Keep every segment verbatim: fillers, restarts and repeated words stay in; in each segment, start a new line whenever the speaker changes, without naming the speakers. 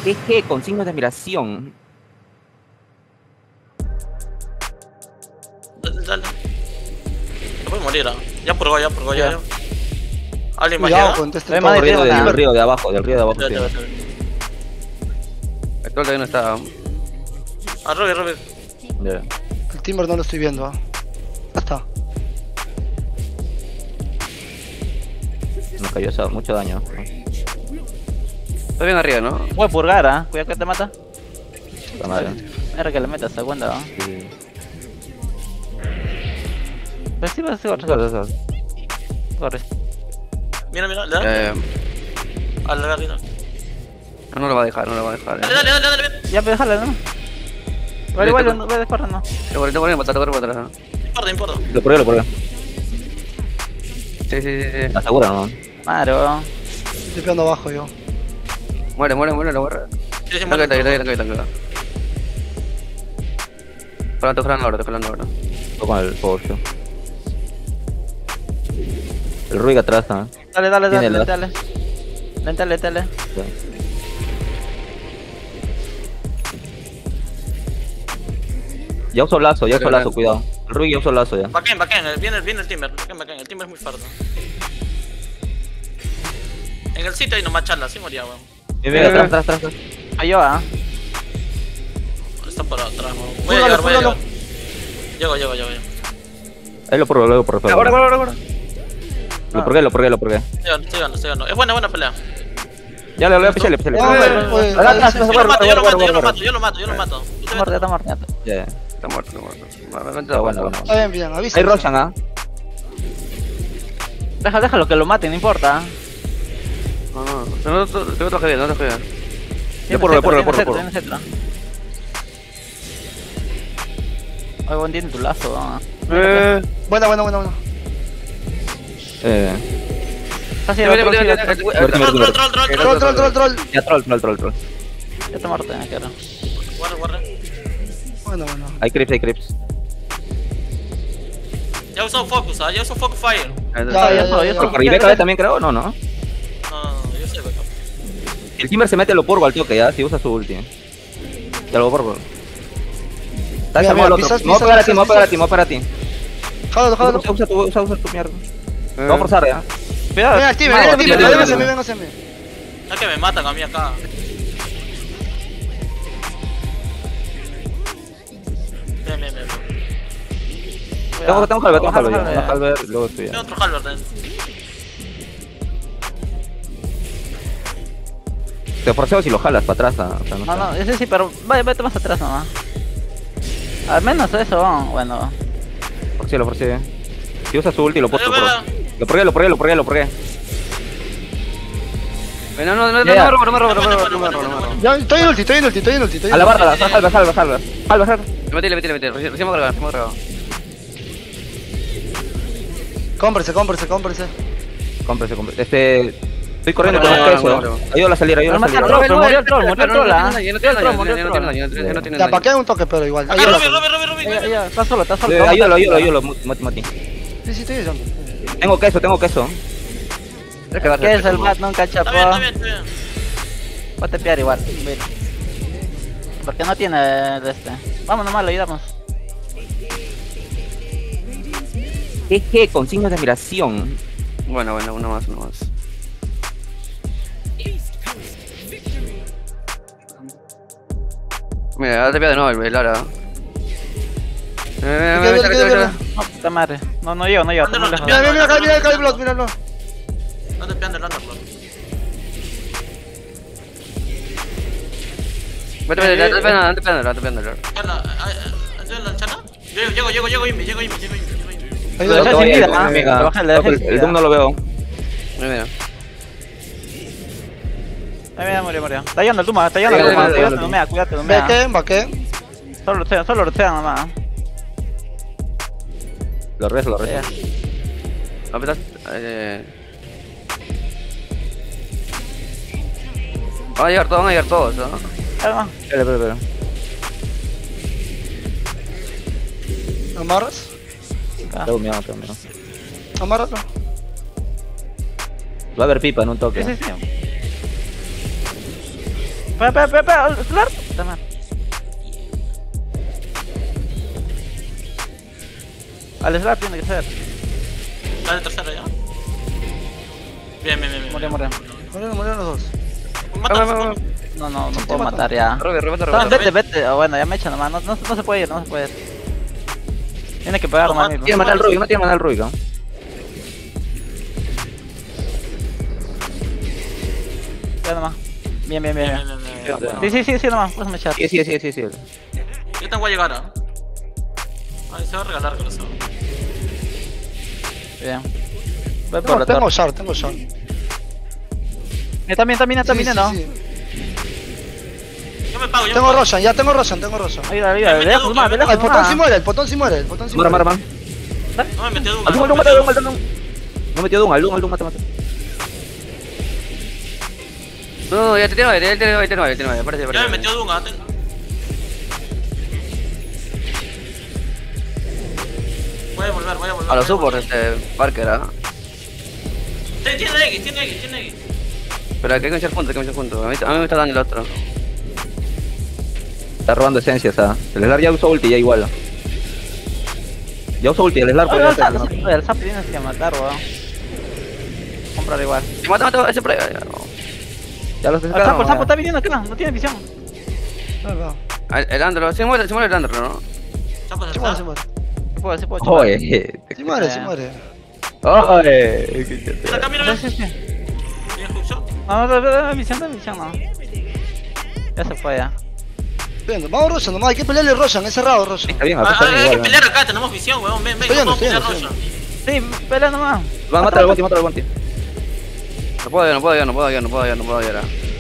G G con signos de admiración.
Dale, dale. Se puede morir, ¿eh? Ya purgó, ya purgó, ya. ya. ¿Alguien más
Cuidado
llega?
con este
Del
todo.
río, del río de abajo, del río de abajo.
Ya, ya,
Sí.
ya.
El troll todavía no está.
Ah, Robby, Robby.
Ya.
El Timber no lo estoy viendo. ¿Ah? Ya está.
Nos cayó eso, mucho daño.
Está bien arriba, ¿no?
Voy a purgar, ¿ah? ¿eh? Cuidado que te mata.
Puta madre.
Era que le metas, segunda, ¿ah?
Sí.
Pero sí, vas a
Eso,
corre.
eso, eso.
Corre.
Mira, mira, le da.
Eh,
A la gardina.
no, no lo va a dejar, no lo va a dejar.
Dale, dale, dale, dale, dale.
Ya, pero déjala, ¿no? Igual, igual, no, voy a descorrer, no.
Te corre, te corre, matar, te corre, matar.
No importa, no importa.
Lo purgué, lo purgué.
Sí, sí, sí, sí.
¿Estás segura, no?
Madre, weón.
Estoy pegando abajo yo.
Muere, muere, muere, lo muere.
Sí, sí,
Tranquila,
muere.
tranquila, tranquila, tranquila. Ahora te jalando ahora, te jalando ahora.
Estoy con el fuego, tío. El Ruiga atrás, ¿ah?
Dale, dale,
Tiene
dale,
la-
dale. Lentale, lentale.
Sí. Ya uso lazo, ya uso lazo, cuidado. El Ruiga ya uso lazo ya.
Baquen, baquen, viene, viene el Timber. Baquen, baquen. El Timber es muy fuerte. En el sitio hay nomás charla, así moría, weón.
Ven, ven, atrás, atrás, atrás.
Ahí yo, ¿ah?
Está por atrás, weón. Voy a
Púrgalo,
llegar, voy a
púrgalo.
llegar. Llego, llego, llego. llego.
Ahí lo purgo, luego por favor.
Ahora, ahora, ahora, ahora.
Lo purgué, lo purgué, lo purgué.
Estoy ganando, estoy ganando, estoy ganando. Es buena, buena pelea.
Ya le voy a pisar, le pisé, le
No,
pisé.
güey, pues,
Atrás, atrás,
Yo lo
guarda,
mato, yo lo
guarda,
mato, yo lo
guarda.
mato, yo lo mato, yo lo mato. Tú te
Está muerto,
metes.
está muerto. ya está.
Ya, ya.
Está muerto, está muerto. Vale, vente,
Está bueno, bueno.
Está bien, bien, avisa.
Hay Roshan, ¿ah?
Déjalo, déjalo, que lo maten, no importa. ¿ah?
No, no, no, no, no, tengo otra bien, no te juegas.
Yo purgo, purgo, purgo,
Tiene
purgo.
cetro, tiene cetro. Ay, buen tiene tu lazo, ¿ah?
Eh,
Buena, buena, buena, buena.
Eh.
Casi
mira,
ya
mira, mira,
Muerte,
Troll,
muerte,
troll,
muerte.
troll, troll,
Troll,
troll.
Troll, troll, troll, troll.
Ya troll, troll, troll, troll.
Ya está muerto, me quiero.
Guarda, guarda.
Bueno, bueno.
Hay creeps, hay creeps.
Ya usó Focus, ¿ah? Ya usó Focus Fire.
Ya,
Ya,
ya,
ya,
ya,
ya.
ya.
Por ahí B K B también creo, no, no.
No, no, no, yo sé, backup.
El Timber se mete lo purgo al toque ya, si usa su ulti. Ya lo purgo. Está
Mira,
desarmado el
mira,
otro.
pisas,
Me voy a pegar a ti,
pisas,
me voy a pegar a
pisas.
ti, me voy a pegar a ti.
Jálalo, jálalo.
Usa, usa tu, usa, usa tu mierda. Te
eh.
voy a forzar ya.
Cuidado.
Venga, el Timber,
Mano,
venga, el Timber.
tío,
Venga,
tío,
venga,
tío.
venga.
No es que me matan a mí acá. Bien, bien, bien.
Tengo, tengo Halber, tengo
Bájalo,
Halber ya.
bájalo,
Tengo Halber, luego estoy
Tengo
ya.
otro Halberd, eh.
Te forceo si lo jalas para atrás. ah, O sea, no,
No,
sé.
no, ese sí, pero vaya, vete más atrás nomás. Al menos eso, bueno.
Forceo, lo forceo. Si usa su ulti lo puedo
Pero,
purgo. Lo purgué, lo purgué, lo purgué, lo purgué.
No, no, no, no,
Ya, ya.
no me robo, no me robo, no me
Bueno,
robo, no me
bueno,
robo, no me
bueno,
robo.
Ya, estoy en ulti, estoy en ulti, estoy en ulti, estoy en
A la
ulti.
barra, Halber, Halber, Halber. Halber, Halber.
Le metí, le metí, le metí, recién recién hemos cargado, recién hemos cargado.
Cómprese, cómprese, cómprese.
Cómprese, cómprese. Este. Estoy corriendo
Bueno,
con
bueno,
el
bueno,
queso.
bueno.
Ayúdalo a salir, ayúdalo a
Pero
salir.
mata al troll, pero murió el troll, murió el troll, ah.
Ya no tiene daño,
Murió el
ya no
troll,
tiene daño, ya no tiene daño, ya no tiene
Ya,
daño.
pa' que un toque, pero igual.
Ah,
Ayúdalo.
Robby, Robby, Robby,
Ya,
Robby.
ya, está solo, está solo.
Eh,
te va a
Ayúdalo,
matar.
ayúdalo, ayúdalo. Mati, Mati.
Sí, sí, estoy ayudando.
Tengo queso, tengo queso.
¿Qué es el bat? Nunca
Está bien,
chapó.
está bien, está bien.
Va a tepear igual. Ven. Porque no tiene de este. Vamos nomás, lo ayudamos.
G G con signos de admiración.
Bueno, bueno, uno más, uno más. Mira, ahora te pega de nuevo el Lara. Eh, mira, mira,
Mira,
mira,
mira,
mira,
mira.
mira.
No, puta madre. No, no llego, no llego.
¿Dónde
Estoy muy
lo
lejos.
Mira, mira, mira, acá, mira, acá hay block, míralo.
No te pegan del Underlord.
Vete, vete, vete, vete, vete, vete, vete, vete, vete.
Chana, ¿ayudan la Chana? Llego, llego, llego, llego, Invi, llego, Invi, llego, Invi, llego, Invi.
Lo
Ayúdalo.
dejé sin vida, ah.
Amiga,
Lo bajé, le dejé
el,
sin
el
vida.
Doom no lo veo.
Mira, mira.
Ay, mira, murió, murió. Está yendo el Duma, está yendo el
Sí,
Duma.
sí, sí,
Cuídate,
sí.
Dumea, cuídate, Dumea.
Vaqué, vaqué.
Solo rotean, solo rotean nomás.
Lo rezo, lo rezo.
Ya.
Apretas. Eh. Van a llegar todos, van a llegar todos, ¿no?
Calma.
Espera, espera, espera.
¿Amarras?
Tengo miedo, tengo miedo.
Amárralo.
Va a haber pipa en un toque.
Sí, sí, sí. Espera, espera, espera, espera. Slar. Puta madre. Al Slar tiene que ser.
Dale tercero ya. Bien, bien, bien. bien.
Murió, murió.
Murieron, murieron los dos.
Mata,
No, no, no
Sí, te
puedo
mato.
matar ya.
Robe, robe,
No,
robe.
vete, vete. Oh, bueno, ya me echa nomás. No, no, no se puede ir, no se puede ir. Tiene que pegar
No,
nomás.
ma-
amigo.
Tiene que matar al Rubik, no tiene que matar al Rubik, ¿no?
Ya nomás. Bien, bien, bien.
Bien,
bien.
bien, bien, bien.
Sí, sí, sí, sí, nomás. Puedes echar.
Sí, sí, sí, sí, sí.
Yo tengo a llegar, ¿ah? Ay, se va a regalar, corazón.
Bien. Voy por
Tengo,
la
tengo
torre.
shard, tengo shard.
Eh, También, también, también,
Sí,
¿no?
sí, sí.
Yo me pago, yo
Tengo
me pago.
Roshan, ya tengo Roshan, tengo Roshan.
Ayuda, ayuda.
Me
De
metió
lejos
Duque,
más, de
me
Ah,
lejos
el potón sí
más.
muere, el potón sí muere, el potón sí
Mara,
muere.
mara, mara.
No me metió Doom.
Al Doom, al Doom, mata, al Doom, al Doom. No metió Doom, al Doom, al Doom, mata, mata.
No, no, ya te tiene, ya te tiene, ya te tiene, ya te tiene, parece,
Ya me
parece.
metió Doom, ¿ah? Ten- Voy a volver, voy a volver.
A los
voy a
supports,
volver.
este, Parker, ¿ah?
Tiene tiene X, tiene X, tiene X.
Pero hay que echar juntos, hay que echar juntos. A mí, a mí me está dando el otro.
Está robando esencias, ¿ah? El Slar ya usó ulti, ya igual. Ya usó ulti, el Slar puede
Oye, el
hacer,
Zap,
¿no?
oye, el Zap tienes que matar, weón. Comprar igual.
Si mata, mata, ese por ahí.
Ya los
El
sacaron.
Zap, el Zap
ya.
está viniendo acá, no tiene visión.
No, no.
El, el Andro, se muere, se muere el Andro, ¿no?
Chapa,
Sí muere, sí muere.
Sí puedo, sí puedo chupar.
Oye.
Sí muere, sí muere.
Oye.
Mira acá, mira,
Sí, sí,
mira.
sí.
¿Tiene hookshot?
No, no, no, no, visión, no, visión, no. Ya se fue ya.
Viendo, vamos Roshan nomás, hay que pelearle Roshan, es cerrado Roshan.
Está bien,
Ah,
acá
ah,
están
hay que
igual.
pelear acá, tenemos visión, weón. Ven, ven,
Estoy
no
yendo,
podemos
estoy
pelear
yendo,
Roshan.
Sí, pelea nomás.
Va a matar al Bounty, mata al Bounty.
No puedo, no puedo, no puedo, no puedo, no puedo llorar.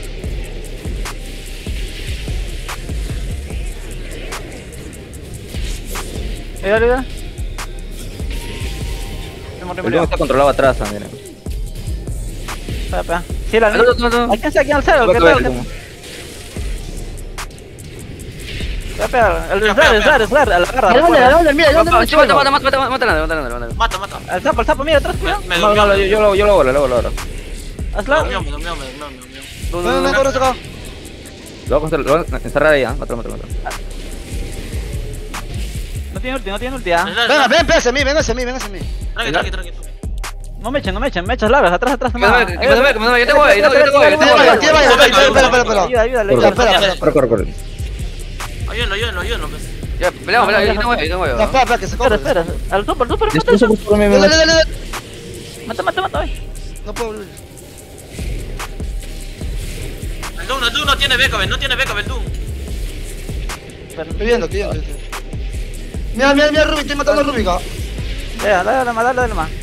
Ayuda, ayuda. Me morí,
El
murió.
Doom está controlado atrás, ah, miren.
Espera, espera. Sí, la
No, no, no, no.
Alcanza aquí al cero,
Va a
¿qué
caer
tal?
el Doom.
Espera, espera. El
Ya,
Slar, el
espera,
Slar, el Slar, a la garra.
El Wander, el Wander, mira, el Wander.
Sí, mata, mata, mata, mata, mata, mata, mata, mata.
Mata, mata.
El Zap, el Zap, mira atrás, cuidado.
Me
No,
durmió,
no, yo, yo lo yo lo hago, lo hago, lo hago.
Al
me
Slar.
durmió, me durmió, me durmió, me durmió.
No,
No,
no,
no,
no,
no, corre acá.
Lo voy a lo voy a encerrar ahí, ah. Mátalo, mátalo, mátalo.
No tiene ulti, no tiene ulti, ah.
Venga, ven, ven hacia mí, ven hacia mí, ven hacia mí.
Tranqui, tranqui, tranqui.
No me echen, no me echen, me echas largas, atrás, atrás,
Que me
nomás.
mueve, que me mueve, que me mueve, yo te voy, yo te voy, yo te voy, yo te
Tiene
voy.
vaya, tiene vaya, espera, espera, espera, espera.
Ayuda, ayuda,
Corre,
ayuda.
Espera, espera, espera.
Corre, corre, corre.
Ayúdenlo, ayúdenlo, ayúdenlo, pues.
Ya, peleamos, peleamos, yo te voy, yo te voy.
Ya, espera, espera, que se
Espera,
corre.
espera. Al super, al super,
Ya,
mata,
eso, eso, por mí,
Dale,
me-
dale, dale, dale.
mata, mata, mata, ay.
No puedo volver.
El Doom, el Doom no tiene beca, no tiene beca, el Doom.
Espera.
Estoy viendo, estoy viendo. estoy viendo. Mira, mira, mira, Ruby, estoy matando a Ruby acá.
Ya, dale, dale, dale, dale más.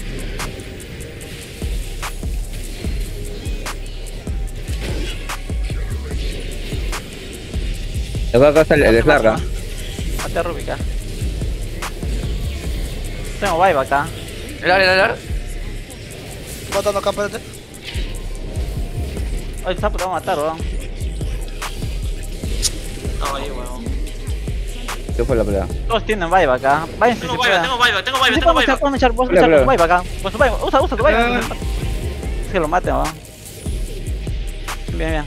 Acá acá está el, el Slar, ah.
Mate a Rubik, ah. Tengo vibe acá.
El ar, el ar.
Estoy matando acá, espérate.
Ay, el sapo te va a matar, weón.
Estaba ahí, weón.
¿Qué fue la pelea?
Todos tienen vibe acá. Váyanse si
Tengo vibe,
pueden.
tengo vibe, tengo vibe,
Sí,
tengo
podemos echar,
vibe.
podemos echar, vos
Pelea,
echar tu
pelea.
vibe acá. Pues tu vibe, usa, usa tu vibe.
Ah.
Es que lo maten, weón. Bien, bien.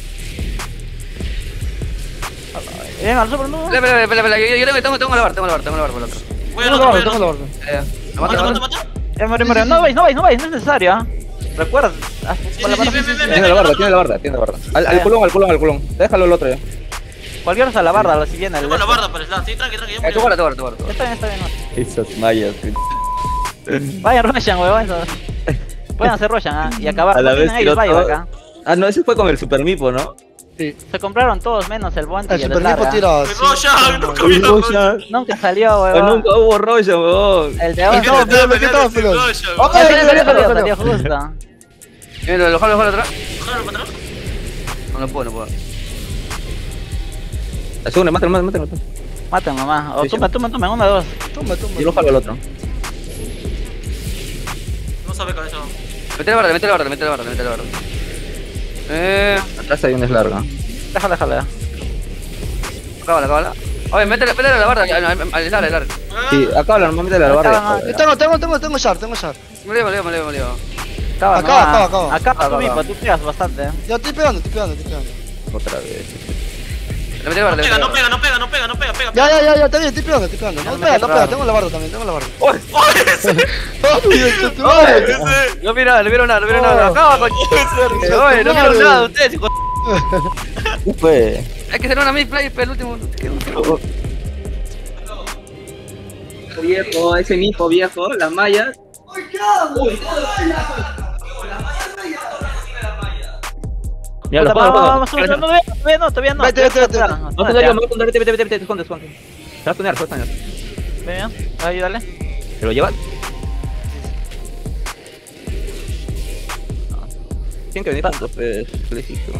Bien, al super, no.
Pelea, pelea, pelea, pelea, yo, yo tengo, tengo la barra, tengo la barra, tengo la barra por el otro.
Voy al
Tengo
otro,
la
voy al
borda, tengo la
otro.
borda.
Ya, ya. Lo mata,
Mata,
lo
mata,
mata.
mata.
Ya, morí, morí. No veis, no veis, no veis, no es necesario, ah. Recuerda. ah,
Sí,
con la
sí, sí,
barra-
ven, ven, ven,
Tiene la
ven,
barda,
ven,
tiene la barda, tiene la barda. Al,
Ah,
al
ya.
culón, al culón, al culón. Déjalo el otro ya.
Cualquier cosa a la barra, si viene el.
Tengo la barda para el Slar, sí, tranqui, tranqui, ya
Eh, tu
murió.
barra, tu barra, tu barra, tu
Ya
barra.
está bien, está bien.
Esas mallas.
Vayan Roshan, weón. eso. Pueden hacer Roshan, ah. Y acabar.
A la
No
vez
tienen ellos
tiró
vibe
todo.
acá.
Ah, no, ese fue con el Super Mipo, ¿no?
Sí.
Se compraron todos menos el Bounty
El
y el
Super
Slar,
Nipo
ah.
tira.
Mi
sí,
Roshan,
no,
nunca
no.
vi la
Roshan.
Nunca salió,
Ah,
weón.
nunca hubo Roshan, weón.
El de
Roshan.
ahora.
No,
No,
pero ¿qué estaba pelón?
Roshan,
Oh,
ya
Salió,
salió,
salió,
salió,
salió.
salió justo.
Mira, lo jalo, lo jalo atrás.
Jálalo para atrás.
No, no puedo, no puedo.
Asegúrame, mátalo, mátalo, mátalo.
Maten nomás. O
Sí,
tumba,
sí.
tumba, tumba, uno, dos.
Tumba, tumba.
Yo lo jalo al otro.
No sabe cabeza.
Mete la barra, mete la barra, mete la barra, mete la barra. Eh,
Atrás hay un Slar, ¿no?
Déjalo, déjalo ya.
acábala, acábala. Oye, métele, métele la barra, al al- al ar, al ar.
Sí, acá normalmente la
Acá,
barra.
no,
Yo tengo, tengo, tengo, tengo shard, tengo shard.
Me leo, me leo, me leo, me leo.
Acaba,
Acaba,
nomás.
acaba, acaba.
Acaba, tú
Acaba,
mismo,
acaba.
tú pegas bastante, eh.
Ya estoy pegando, estoy pegando, estoy pegando.
Otra vez.
Le metí la barda,
No
le
pega,
metí la
no pega, no pega, no pega, no pega, pega.
Ya, ya, ya, ya, está bien, estoy pegando, estoy pegando. No
Ya me
pega, no
quedé
pega,
raro.
tengo la barda también, tengo la barda.
¡Oye!
¡Oye, ese!
¡Ay, tu madre!
No mira, le vieron nada, le vieron nada.
Oh.
Acaba, coño. Oye, no vieron nada ustedes, hijo.
¿Qué fue?
Hay que hacer una mid-play, pero el último.
Viejo, ese mismo viejo, las mallas. Mira, los
Vamos,
pongo,
vamos,
los
vamos,
pongo.
no, todavía no, todavía no.
Vete, vete, vete.
No te daño, me voy a contar, vete, vete, vete, vete, esconde, esconde. Se va a tunear, se va a tunear.
Ven, ven, ayúdale.
¿Te lo llevas? Tienen que venir juntos, pues, ¿qué le hiciste?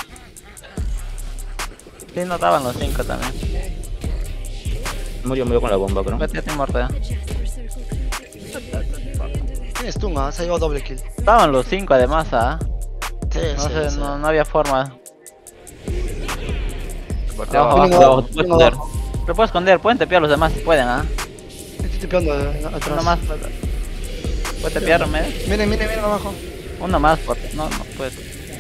Sí, no estaban los cinco también.
Murió, murió con la bomba, creo.
Vete, te muerto ya.
Tienes tú, ¿ah? Se ha llevado doble kill.
Estaban los cinco además, ah.
Sí,
No
sí,
sé,
sí.
no, no había forma.
Por
Abajo,
Tienen
abajo,
abajo,
puedes
tienen
esconder.
abajo.
Lo puedo esconder, pueden tepear los demás si pueden, ah.
Estoy tipeando eh, atrás.
Uno más. ¿Puede tepear, me?
Miren, miren, miren abajo.
Uno más, porque no, no puede.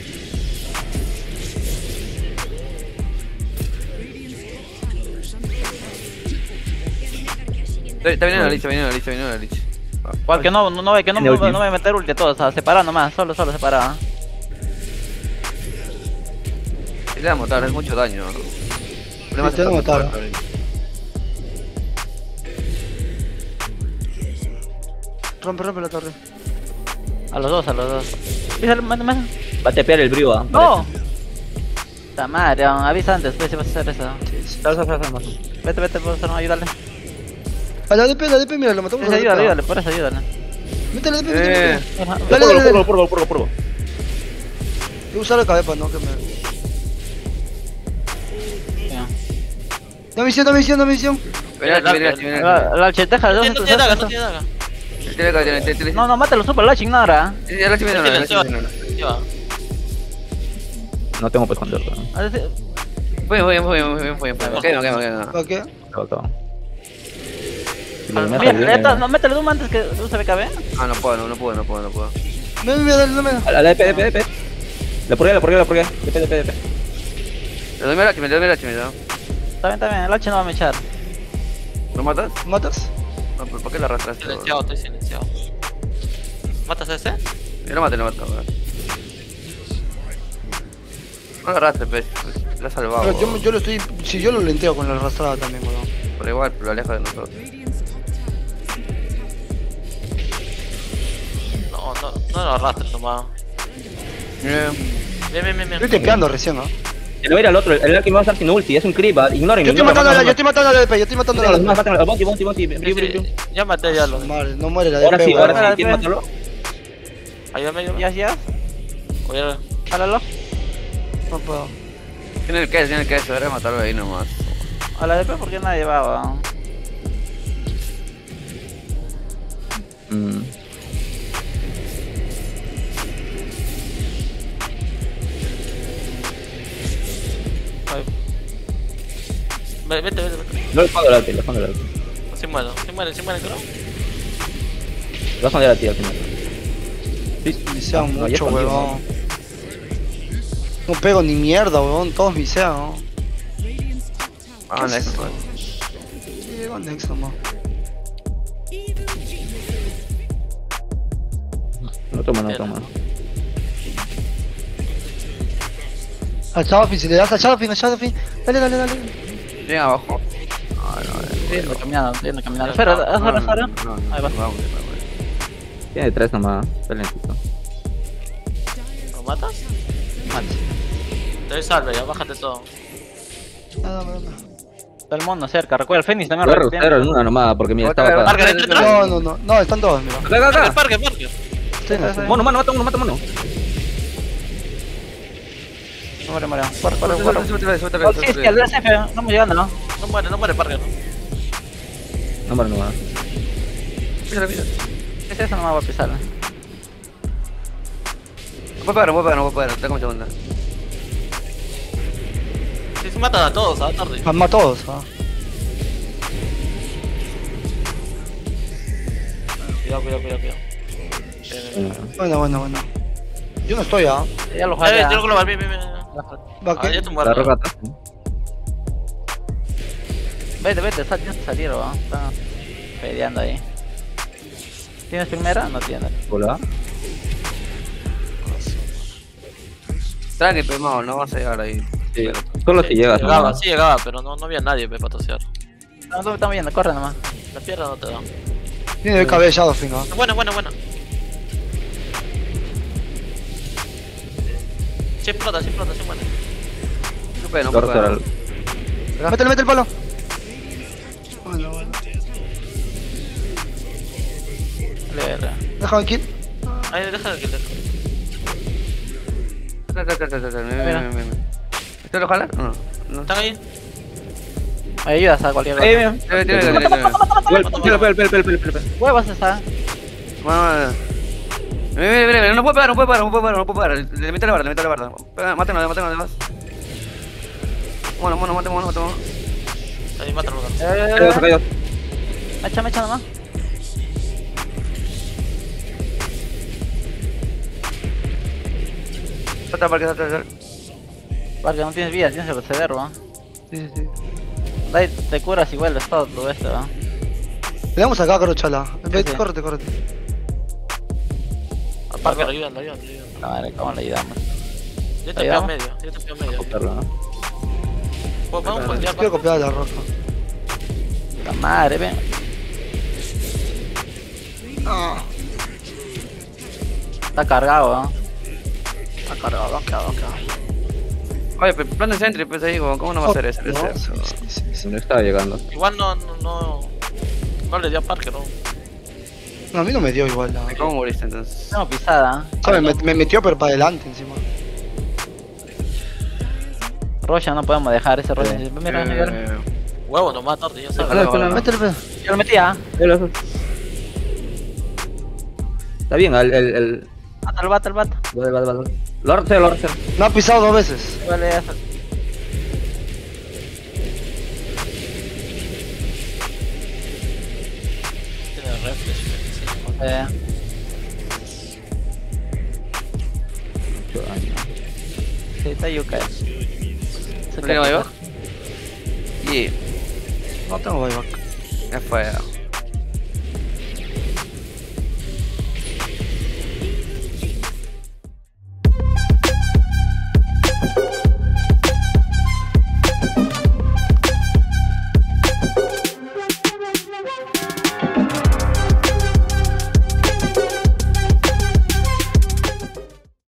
Está viniendo la lich, está viniendo la lich, está viniendo la lich.
¿Cuál que no, no, no, que no,
Tiene
no,
ulti.
no voy a meter ulti todos, ah, separa nomás, solo, solo separa. ah.
Le va a matar, es mucho daño. El problema
Sí, te va a matar. Rompe, rompe la torre.
A los dos, a los dos. Písale, manda, manda.
Va a tepear el brío, ¿ah?
¡No! Puta madre, ah, avisa antes, pues si vas a hacer eso.
Sal, sal, sal, sal, más.
Vete, vete, por favor, ayúdale.
A la D P, la D P, mira, lo matamos
Sí,
a la D P.
ayúdale, ayúdale, por eso ayúdale.
Métele la D P,
Eh.
métele.
Ajá.
Dale, dale, dale.
Purgo, purgo, purgo, purgo.
Voy a usar la cabeza, no, que me.
Ya.
Da misión, da misión, da misión.
Viene la lich, viene la lich, viene la
La, la cheteja,
No
¿de
tiene-
dónde
no
tú
tiene daga,
sabes
no
eso?
tiene daga.
lich. Tiene la lich, tiene la lich.
No, no, mátalo, super la ignora.
Sí, ya la lich viene, la lich
Lleva,
viene.
lleva.
No tengo pues esconderlo. ¿no?
A ver
Muy bien, muy bien, muy bien, muy bien. Ok, ok, ok.
¿Para qué?
Acabo, acabo. Si
si-
lo
Mira,
dejas bien,
neta, no, métele Doom antes que use B K B.
Ah, no puedo, no, no puedo, no puedo, no puedo.
Ven, ven, ven, dale, dame.
A la D P, D P, D P. La purgué, la purgué, la purgué. D P, D P, D P.
Le doy la lich, me doy la lich, me doy.
Está bien, está bien, el H no va a me echar.
¿Lo matas?
¿Matas?
No, pero ¿por qué lo arrastraste?
Silenciado, estoy silenciado. ¿Matas a ese?
Yo lo maté, lo maté. weón. No lo arrastres, pues. Lo has salvado.
Pero yo, yo lo estoy. Si yo lo lenteo con la arrastrada también, weón.
Pero igual, lo aleja de nosotros.
No, no, no lo arrastres nomás.
Bien.
Bien, bien, bien, bien.
Estoy tepeando recién, ¿ah?
Se lo va a ir al otro, el que va a estar sin ulti, es un creep, ¿ah? Ignoren,
Yo estoy matando a la, yo estoy matando a la D P, yo estoy matando a la
Los
D
demás
P.
matan a Bounty, Bounty, Bounty, brío,
Sí,
brío,
sí,
brío.
ya maté ya los.
Madre, no muere la D P,
Ahora sí,
weón.
ahora sí,
Dale,
¿quieres
dale.
matarlo?
Ayúdame, ayúdame.
Ya, ya,
Oye,
jálalo.
No puedo.
Tiene el queso, tiene el queso, debería matarlo ahí nomás.
A la D P porque nadie va, weón.
Mm.
Vete, vete, vete. vete.
No le pongo el ulti, le pongo el ulti.
Sí muere, sí muere, sí muere, creo.
Le vas a esconder a ti al final. Sí,
Misean
no, ya
mucho,
escondido,
weón. No pego ni mierda, weón. Todos misean, weón.
Ah,
¿Qué es
next,
eso?
pues.
Sí, llego al next nomás.
No toma, no toma.
Al Shadowfin, si le das al Shadowfin, al Shadowfin. Dale, dale, dale.
Bien abajo. Ah, no,
Estoy yendo caminando, estoy yendo caminando. Espera, espera, espera.
no, no,
Ahí va.
vamos, vamos.
Tiene tres nomás, está lentito.
¿Lo matas?
Mate.
Te doy salve, ya bájate todo.
Nada, nada, nada.
Está el mundo cerca, recuerda el Fénix también.
Voy a
recuerda.
rostear en una nomás, porque mira,
Otra
estaba
vez,
acá.
Parker, entra atrás.
No, no, no. No, están todos, mira.
Acá, acá,
Parker,
acá.
Parker, Parker.
Estoy en el-
Mono, mano, mata uno, mata uno.
No muere, muere. Corre, corre,
Súbete,
corre.
súbete, súbete,
Oh, sí,
súbete.
sí, al D S F, estamos llegando, ¿no?
No muere, no muere, Parker.
No, mano, no, mano.
Písale, písale.
¿Qué es eso? No me voy a pisar.
No puedo pegar, no puedo pegar, no puedo pegar, tengo mucha onda.
Sí, sí matan a todos, a tarde.
Mamá todos, ah.
Cuidado, cuidado, cuidado, cuidado. Bien, bien, bien.
Bueno, bueno, bueno. Yo no estoy, ah.
Ya lo
Eh,
jale.
tiro global, bien, bien, bien.
Va,
Ah,
¿qué?
ya te
La
muerto.
roca atrás.
Vete, vete, sal, tienes que salir, weón. Están peleando ahí. ¿Tienes primera? No tienes.
Hola.
Tranqui, pe, Mao, no vas a llegar ahí.
Sí. Solo si llegas.
Llegaba,
¿no?
sí llegaba, pero no, no había nadie pe, para tosear.
No, no, estamos viendo, corre nomás.
La pierna no te da.
Tiene el cabellado, finga.
Buena, buena, buena. Sí explota, sí explota, sí muere.
No puede, no
La
puede.
roca
No.
era-
Métele, métele el palo. Bueno, bueno.
Verga.
Déjame kill.
Ahí, deja de que le.
Acá, acá, acá, acá, acá. Mira, mira, mira, mira. ¿Esto lo jalas? No. No.
¿Están ahí?
Me ayudas a cualquier
Eh,
cosa.
mira.
Tiene, tiene, tiene, tiene.
Pela, pela, pela, pela, pela, pela.
Huevos está.
Bueno, bueno. Mira, mira, mira, no puede pegar, no puede pegar, no puede pegar, no puede pegar. Le mete la barda, le mete la barda. Pega, Mátenlo, mátenlo, además. Bueno, bueno, mátalo, mátalo, mátalo.
Ahí, mátalo.
Eh,
Cayó, se cayó.
Mecha, mecha nomás.
Salta, parque, salta, salta.
Porque no tienes vida, tienes que proceder, weón.
Sí, sí, sí.
De ahí te curas y vuelves todo tu este, weón.
Le damos acá, caro chala. Ve,
sí.
Córrete, córrete.
Al parque, ayudan, ayudan, ayudan.
No, madre, ¿cómo le ayudamos?
Yo te
Ahí
pego
vamos.
medio, yo te pego medio.
Copiarla, ¿no?
¿Puedo- ¿Podemos voltear?
Quiero copiar la roja.
La madre, ven.
Ah.
Está cargado, weón. Está cargado, va quedado, va quedado.
Oye, pero plan de sentry, pues ahí, weón, ¿cómo no va a ser eso?
No, sí, sí, sí, sí.
No estaba llegando.
Igual no, no, no. No le dio a Parker, ¿no?
No, a mí no me dio igual. La...
¿Cómo moriste entonces?
Tengo pisada.
¿Sabes? Me, me metió pero para adelante encima.
Rocha no podemos dejar ese Rocha.
Sí.
Mira, mira.
Eh,
Huevo nomás, Torti, ya
Hola,
sabes.
hola.
Métele, pedo. Yo lo metí, ah.
Está bien, el. el, el...
Mata el vato, el vato.
Vale, vale, vale. Lo arce, lo arce.
Me ha pisado dos veces.
Vale, eso.
Tiene reflex, sí.
Eh, sí, está yuca. Se
¿No tiene buyback?
queda.
Y
No tengo buyback.
ya fue.